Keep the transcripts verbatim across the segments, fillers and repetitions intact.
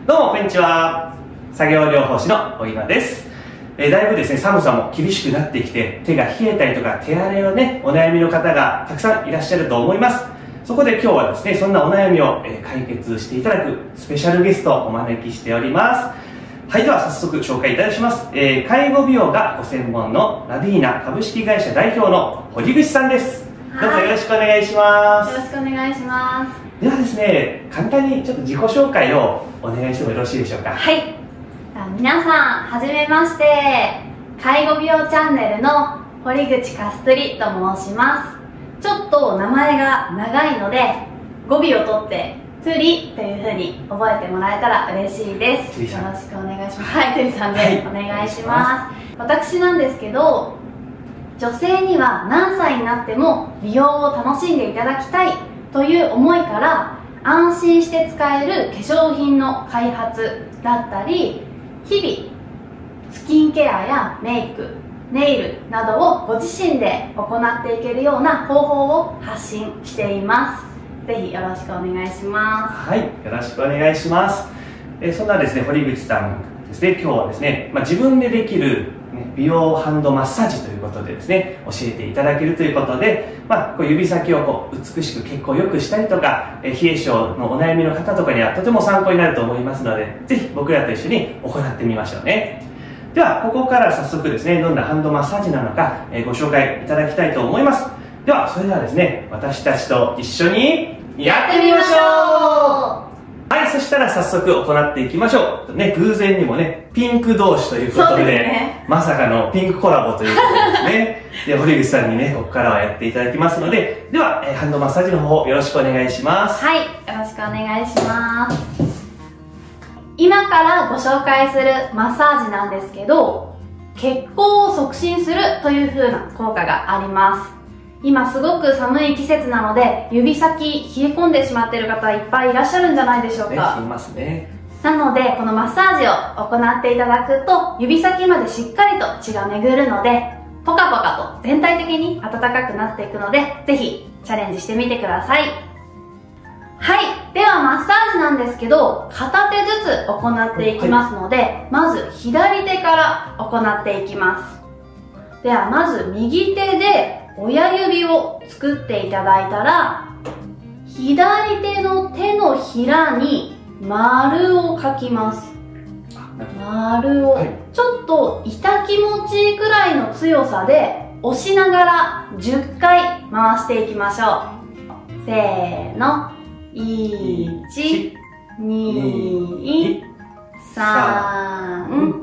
どうもこんにちは。作業療法士の小岩です。えー、だいぶですね、寒さも厳しくなってきて、手が冷えたりとか手荒れをね、お悩みの方がたくさんいらっしゃると思います。そこで今日はですね、そんなお悩みを、えー、解決していただくスペシャルゲストをお招きしております。はい、では早速紹介いたします。えー、介護美容がご専門のラディーナ株式会社代表の堀口さんです。どうぞよろしくお願いします。 よろしくお願いします。 ではですね、簡単にちょっと自己紹介をお願いしてもよろしいでしょうか。 はい。皆さん、はじめまして。介護美容チャンネルの堀口かすつりと申します。ちょっと名前が長いので、語尾を取って、トゥリというふうに覚えてもらえたら嬉しいです。よろしくお願いします。はい、トゥリさんでお願いします。私なんですけど、女性には何歳になっても美容を楽しんでいただきたいという思いから安心して使える化粧品の開発だったり、日々スキンケアやメイク、ネイルなどをご自身で行っていけるような方法を発信しています。ぜひよろしくお願いします。 はい、よろしくお願いします。えそんなですね、堀口さんですね、今日はですね、まあ、自分でできる美容ハンドマッサージということでですね、教えていただけるということで、まあ、こう指先をこう美しく血行を良くしたりとか、え冷え性のお悩みの方とかにはとても参考になると思いますので、ぜひ僕らと一緒に行ってみましょうね。では、ここから早速ですね、どんなハンドマッサージなのか、えご紹介いただきたいと思います。では、それではですね、私たちと一緒にやってみましょう。はい、そしたら早速行っていきましょう。ね、偶然にもね、ピンク同士ということで、ね、まさかのピンクコラボということですね。で、堀口さんにね、ここからはやっていただきますので、では、えー、ハンドマッサージの方よろしくお願いします。 はい、よろしくお願いします。今からご紹介するマッサージなんですけど、血行を促進するという風な効果があります。今すごく寒い季節なので、指先冷え込んでしまっている方いっぱいいらっしゃるんじゃないでしょうか。 ね、いますね。 なので、このマッサージを行っていただくと、指先までしっかりと血が巡るので、ポカポカと全体的に暖かくなっていくので、ぜひチャレンジしてみてください。はい。では、マッサージなんですけど、片手ずつ行っていきますので、はい、まず左手から行っていきます。では、まず右手で親指を作っていただいたら、左手の手のひらに丸を描きます。丸を、はい、ちょっと痛気持ちいいくらいの強さで押しながらじゅっかい回していきましょう。せーの。いち、に、さん、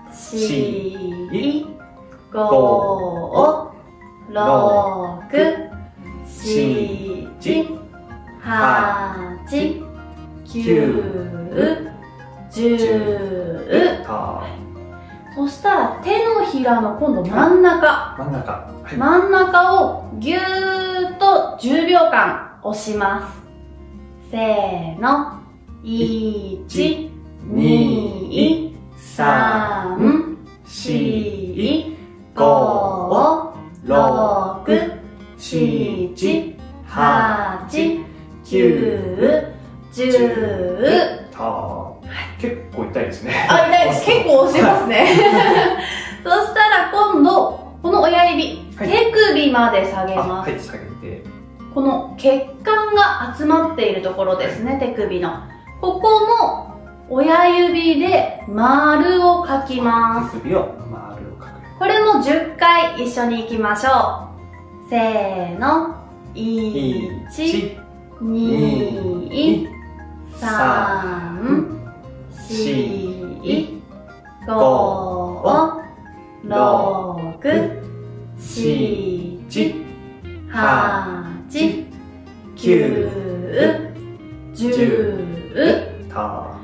し、ご、ろく、しち、はち、きゅう、じゅう。そしたら手のひらの今度真ん中。 真ん中。はい、 真ん中をぎゅーっとじゅうびょうかん押します。せーの。いち、に、さん、し、ご、ろく、しち、はち、きゅう、じゅう。 結構痛いですね。 あ、痛いです。結構押しますね。そしたら今度、この親指、はい、手首まで下げます。 はい、下げて。 この血管が集まっているところですね、手首の。ここも親指で丸を描きます。 手首を丸を描く。 これもじゅっかい一緒に行きましょう。せーの。いち、に、さん、し、ご、ろく、しち、はち、きゅう、じゅう。はい。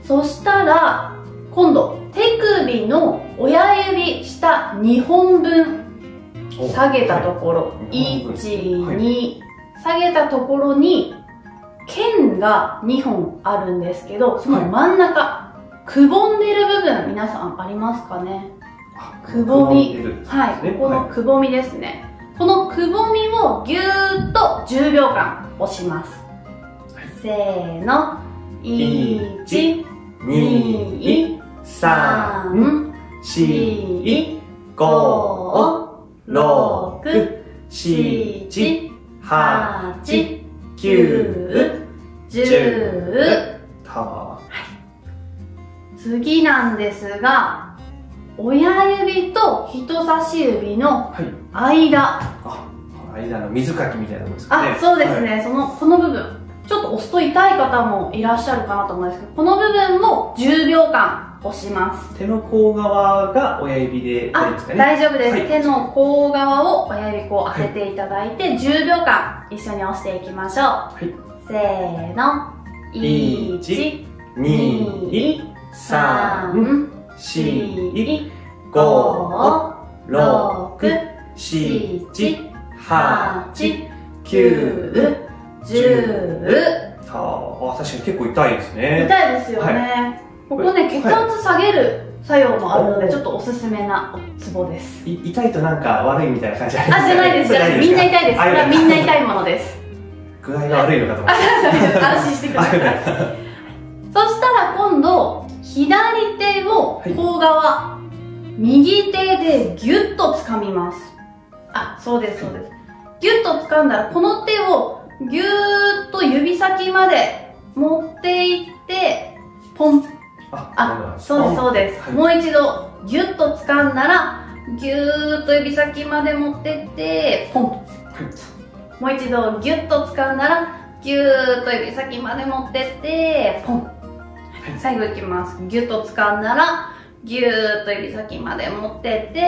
そしたら、今度、手首の親指下にほんぶん下げたところ、いち、に、下げたところに、剣がにほんあるんですけど、その真ん中、くぼんでる部分、皆さんありますかね？くぼみ。はい、このくぼみですね。このくぼみをぎゅーっとじゅうびょうかん押します。せーの。 いち、に、さん、よん、ご、ろく、なな、はち、きゅう、じゅう。 次なんですが、親指と人差し指の間。 あ、間の水かきみたいなものですかね。 あ、そうですね。その、この部分。ちょっと押すと痛い方もいらっしゃるかなと思うんですけど、この部分もじゅうびょうかん押します。 手の甲側が親指で大丈夫ですかね。 大丈夫です。はい、手の甲側を親指こう当てていただいて、はい、じゅうびょうかん一緒に押していきましょう。はい、せーの。いち、に、さん、よん、ご、ろく、なな、はち、きゅう、じゅう。 あ、確かに結構痛いですね。 痛いですよね。はい、ここね、血圧下げる作用もあるので、ちょっとおすすめなツボです。 痛いとなんか悪いみたいな感じありますか？あ、じゃないです。じゃないです。みんな痛いです。これはみんな痛いものです。 具合が悪いのかと思って。 安心してください。そしたら今度、左手を甲側、右手でギュッと掴みます。あ、そうです、そうです。ギュッと掴んだら、この手をギューッと指先まで持っていって、ポン。あ、そうです、そうです。はい、もう一度、ギュッと掴んだら、ギューッと指先まで持ってって、ポン。はい、もう一度、ギュッと掴んだら、ギューッと指先まで持ってって、ポン。はい、最後いきます。ギュッと掴んだら、ギューッと指先まで持ってって、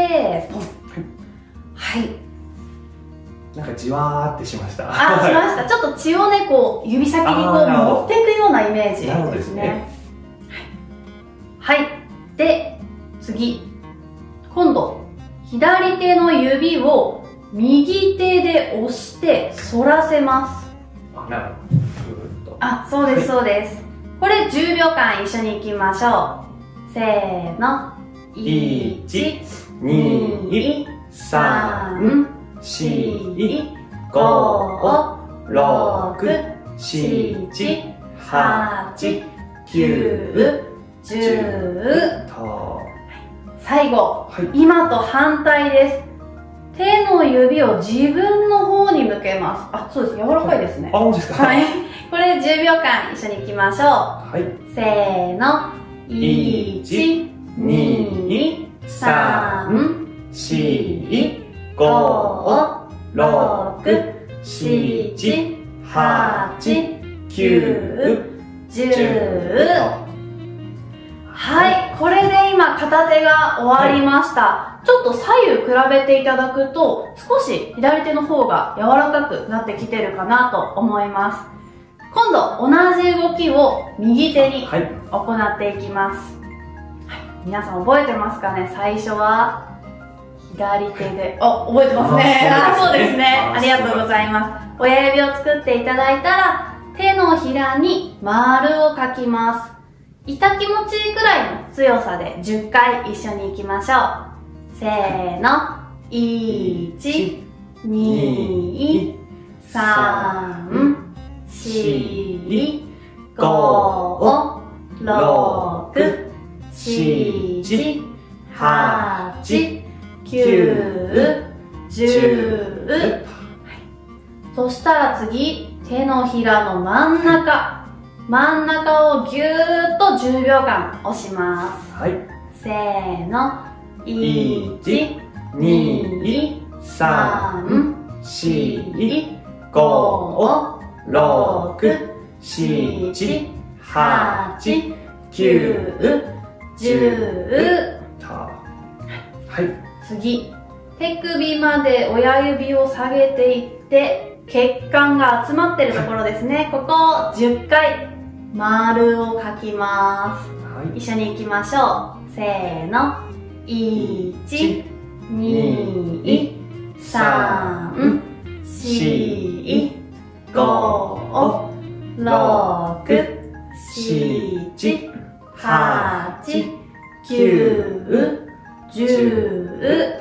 ポン。はい。 なんかじわーってしました。 あ、しました。ちょっと血をね、こう、指先にこう持っていくようなイメージですね。はい。で、次。今度、左手の指を右手で押して反らせます。 あ、なるほど。 あ、そうです、そうです。これじゅうびょうかん一緒に行きましょう。せーの。いち、に、さん、し、ご、ろく、はち、きゅう、じゅう。最後、はい、今と反対です。手の指を自分の方に向けます。あ、そうです。柔らかいですね。 あ、そうですか。 はい。これじゅうびょうかん一緒に行きましょう。はい。せーの。いち、に、さん、し、ご、ろく、はち、きゅう、じゅう。はい、これで今片手が終わりました。はい、ちょっと左右比べていただくと少し左手の方が柔らかくなってきてるかなと思います。今度同じ動きを右手に行っていきます。はい、皆さん覚えてますかね？最初は左手で、あ、覚えてますね。あ、そうですね。ありがとうございます。親指を作っていただいたら手のひらに丸を描きます。痛気持ちいいくらいの強さでじゅっかい一緒に行きましょう。せーの。いち、に、さん、し、ご、ろく、はち、きゅう、じゅう。そしたら次、手のひらの真ん中。真ん中をぎゅーっとじゅうびょうかん押します。はい。せーの。いち、に、さん、し、ご、ろく、はち、きゅう、じゅう。はい。次。手首まで親指を下げていって、血管が集まってるところですね。ここをじゅっかい丸を描きます。はい、一緒に行きましょう。せーの。いち、に、さん、し、ご、ろく、はち、きゅう、じゅう。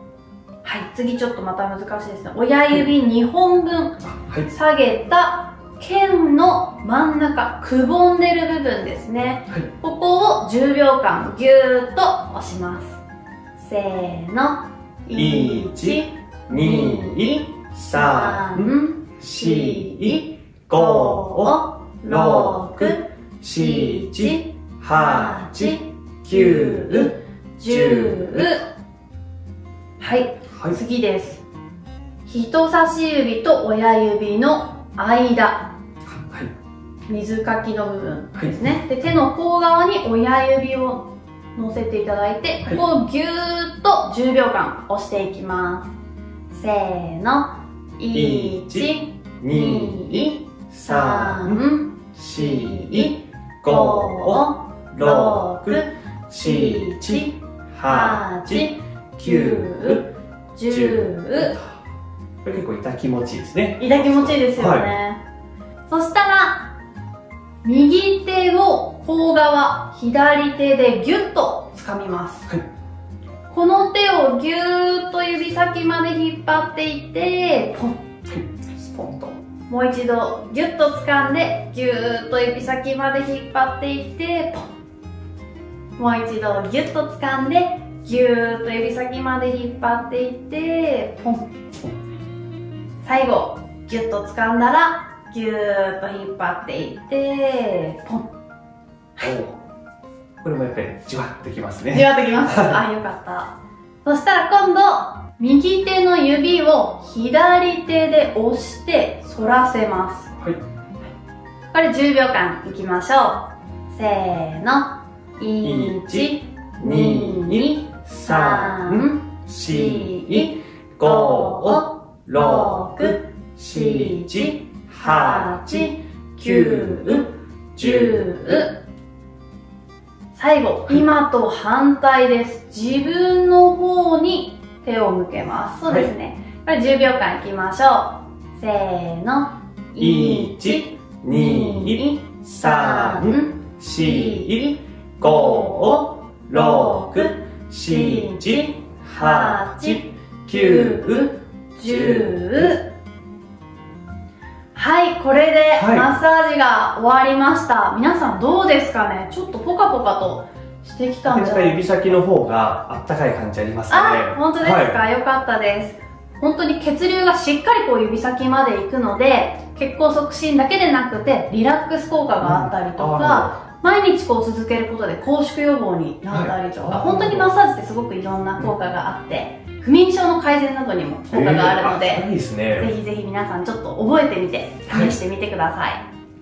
はい、次ちょっとまた難しいですね。親指にほんぶん下げた剣の真ん中、くぼんでる部分ですね。はい、ここをじゅうびょうかんぎゅーっと押します。せーの。いち、に、さん、し、ご、ろく、しち、はち、きゅう、じゅう。はい、はい、次です。人差し指と親指の間。はい、水かきの部分ですね。はい、で、手の甲側に親指を乗せていただいて、ここをぎゅーっとじゅうびょうかん押していきます。せーの。いち、に、さん、し、ご、ろく、しち、はち、きゅう、じゅう。 これ結構痛気持ちいいですね。 痛気持ちいいですよね。はい、そしたら、右手を甲側、左手でギュッと掴みます。はい、この手をギューッと指先まで引っ張っていって、ポン。スポンと。もう一度ギュッと掴んで、ギューッと指先まで引っ張っていって、ポン。もう一度ギュッと掴んで、ギューッと指先まで引っ張っていって、ポン。最後、ギュッと掴んだら、ギューッと引っ張っていって、ポン。はい。 これもやっぱりじわってきますね。 じわってきます。あ、よかった。そしたら今度、右手の指を左手で押して反らせます。はい。これじゅうびょうかんいきましょう。せーの。いち、に、さん、し、ご、ろく、しち、はち、きゅう、じゅう。最後、今と反対です。自分の方に手を向けます。そうですね。はい、これじゅうびょうかんいきましょう。せーの。いち、に、さん、し、ご、ろく、しち、はち、きゅう、じゅう。はい、これでマッサージが終わりました。はい、皆さんどうですかね。ちょっとポカポカとしてきたんじゃないですか。 指先の方があったかい感じありますね。 あ、本当ですか、はい、よかったです。本当に血流がしっかりこう指先まで行くので、血行促進だけでなくてリラックス効果があったりとか、うん、毎日こう続けることで拘縮予防になったりとか、はい、本当にマッサージってすごくいろんな効果があって、うん、不眠症の改善などにも効果があるので、 えー、いいですね、 ぜひぜひ皆さんちょっと覚えてみて試してみてください。はい、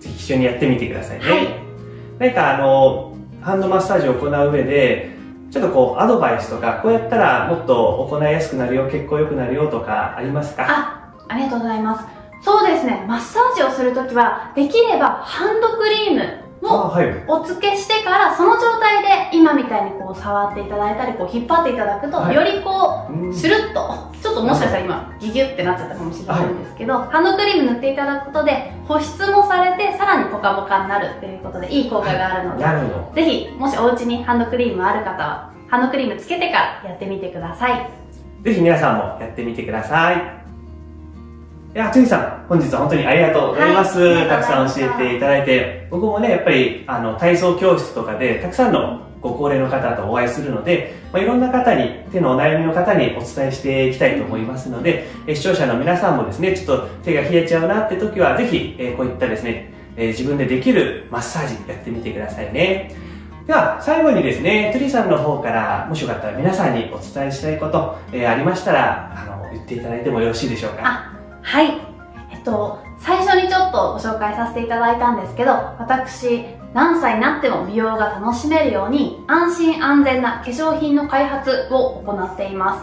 ぜひ一緒にやってみてくださいね。 はい、 何かあのハンドマッサージを行う上でちょっとこうアドバイスとか、こうやったらもっと行いやすくなるよ、血行良くなるよとかありますか？ あ、ありがとうございます。そうですね、マッサージをするときはできればハンドクリームをお付けしてから、その状態で今みたいにこう触っていただいたりこう引っ張っていただくと、はい、よりこうスルッと、ちょっともしかしたら今ギュギュってなっちゃったかもしれないんですけど、はい、ハンドクリーム塗っていただくことで保湿もされてさらにポカポカになるっていうことでいい効果があるので、はい、ぜひもしお家にハンドクリームある方はハンドクリームつけてからやってみてください。 ぜひ皆さんもやってみてください。いや、つみさん、本日は本当にありがとうございます。はい、たくさん教えていただいて、僕もね、やっぱりあの体操教室とかでたくさんのご高齢の方とお会いするので、まあ、いろんな方に、手のお悩みの方にお伝えしていきたいと思いますので、え視聴者の皆さんもですね、ちょっと手が冷えちゃうなって時は、ぜひ、えこういったですね、え自分でできるマッサージやってみてくださいね。では、最後にですね、トゥリさんの方から、もしよかったら皆さんにお伝えしたいこと、えー、ありましたら、あの、言っていただいてもよろしいでしょうか。 あ、はい。えっと、最初にちょっとご紹介させていただいたんですけど、私、何歳になっても美容が楽しめるように、安心安全な化粧品の開発を行っています。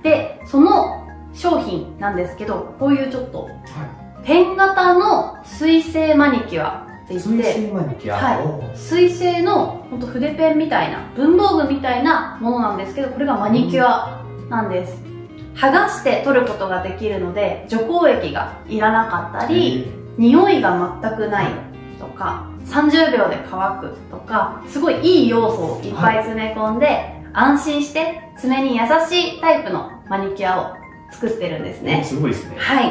で、その商品なんですけど、こういうちょっと、はい、ペン型の水性マニキュア。って言って、 水性マニキュア、 はい、水性の本当筆ペンみたいな文房具みたいなものなんですけど、これがマニキュアなんです。剥がして取ることができるので除光液がいらなかったり、匂いが全くないとか、さんじゅうびょうで乾くとか、すごいいい要素をいっぱい詰め込んで、はい、安心して爪に優しいタイプのマニキュアを作ってるんですね。 すごいですね。 はい。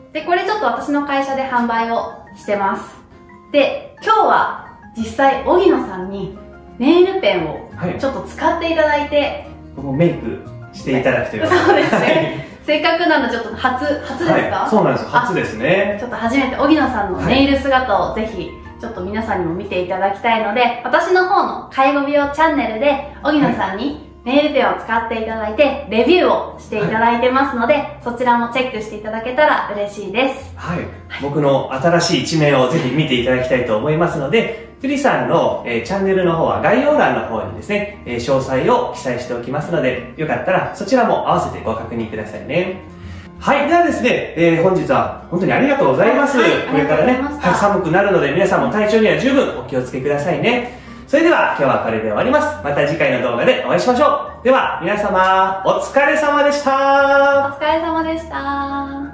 で、これちょっと私の会社で販売をしてます。で、今日は実際、荻野さんにネイルペンをちょっと使っていただいて、はい僕メイクしていただくということで。 そうですね。せっかくなのでちょっと初、初ですか、 はい、そうなんです。初ですね。 ちょっと初めて荻野さんのネイル姿をぜひ、ちょっと皆さんにも見ていただきたいので、私の方の介護美容チャンネルで荻野さんにネイルペンを使っていただいて、レビューをしていただいてますので、はい、そちらもチェックしていただけたら嬉しいです。 はい。僕の新しい一面をぜひ見ていただきたいと思いますので、樹里さんの、えー、チャンネルの方は概要欄の方にですね、えー、詳細を記載しておきますので、よかったらそちらも合わせてご確認くださいね。はい。ではですね、えー、本日は本当にありがとうございます。はい、これからね、はい、寒くなるので皆さんも体調には十分お気をつけくださいね。それでは今日はこれで終わります。また次回の動画でお会いしましょう。では皆様、お疲れ様でした。 お疲れ様でした。